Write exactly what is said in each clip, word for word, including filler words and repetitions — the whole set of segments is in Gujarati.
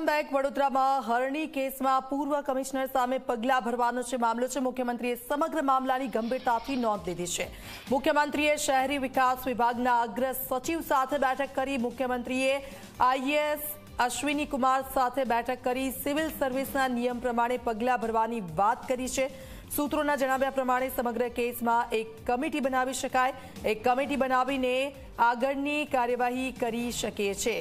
બેંક વડોદરામાં હરણી કેસમાં પૂર્વ કમિશનર સામે પગલાં ભરવાનો છે મામલો છે। મુખ્યમંત્રીએ સમગ્ર મામલાની ગંભીરતાથી નોંધ લીધી છે। મુખ્યમંત્રીએ શહેરી વિકાસ વિભાગના અગ્ર સચિવ સાથે બેઠક કરી। મુખ્યમંત્રીએ આઈએએસ અશ્વિની કુમાર સાથે બેઠક કરી સિવિલ સર્વિસના નિયમ પ્રમાણે પગલાં ભરવાની વાત કરી છે। સૂત્રોના જણાવ્યા પ્રમાણે સમગ્ર કેસમાં એક કમિટી બનાવી શકાય। એક કમિટી બનાવીને આગળની કાર્યવાહી કરી શકે છે।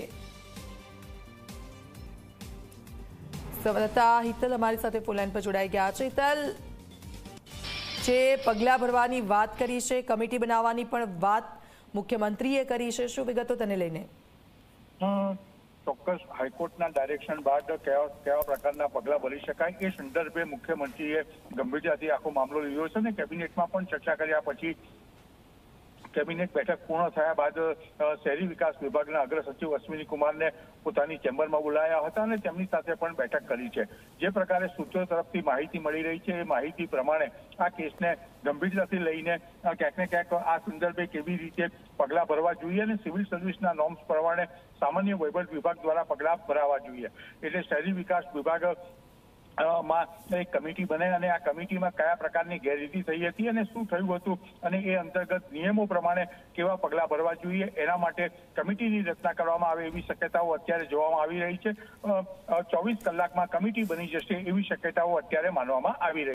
સંવાદદાતા હિતલ અમારી સાથે ફોન લાઈન પર જોડાઈ ગયા છે। હિતલ, જે પગલાં ભરવાની વાત કરી છે, કમિટી બનાવવાની પણ વાત મુખ્યમંત્રીએ કરી છે, શું વિગતો તેને લઈને? ચોક્કસ હાઈકોર્ટના ડાયરેક્શન બાદ કેવા કેવા પ્રકારના પગલાં ભરી શકાય એ સંદર્ભે મુખ્યમંત્રીએ ગંભીરતાથી આખો મામલો લીધો છે અને કેબિનેટમાં પણ ચર્ચા કર્યા પછી કેબિનેટ બેઠક પૂર્ણ થયા બાદ શહેરી વિકાસ વિભાગના અગ્ર સચિવ અશ્વિની કુમારને પોતાની ચેમ્બરમાં બોલાયા હતા અને તેમની સાથે પણ બેઠક કરી છે। જે પ્રકારે સૂત્રો તરફથી માહિતી મળી રહી છે એ માહિતી પ્રમાણે આ કેસને ગંભીરતાથી લઈને ક્યાંક ને ક્યાંક આ સંદર્ભે કેવી રીતે પગલાં ભરવા જોઈએ અને સિવિલ સર્વિસના નોર્મ્સ પ્રમાણે સામાન્ય વહીવટ વિભાગ દ્વારા પગલાં ભરાવા જોઈએ। એટલે શહેરી વિકાસ વિભાગ માં એક કમિટી બને અને આ કમિટીમાં કયા પ્રકારની ગેરરીતિ થઈ હતી અને શું થયું હતું અને એ અંતર્ગત નિયમો પ્રમાણે કેવા પગલાં ભરવા જોઈએ એના માટે કમિટીની રચના કરવામાં આવે એવી શક્યતાઓ અત્યારે જોવામાં આવી રહી છે। ચોવીસ કલાકમાં કમિટી બની જશે એવી શક્યતાઓ અત્યારે માનવામાં આવી રહી છે।